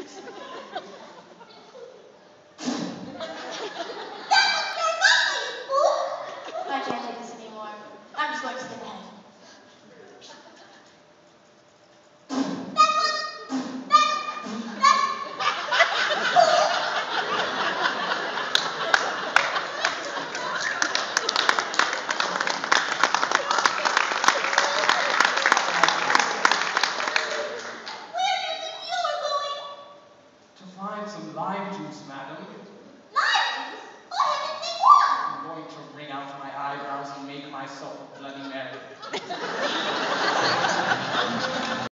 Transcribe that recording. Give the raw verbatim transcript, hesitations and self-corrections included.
I can't take this anymore. I'm just going to skip ahead. To find some lime juice, madam. Lime juice? For heaven's sake, why? I'm going to wring out my eyebrows and make myself a Bloody Mary.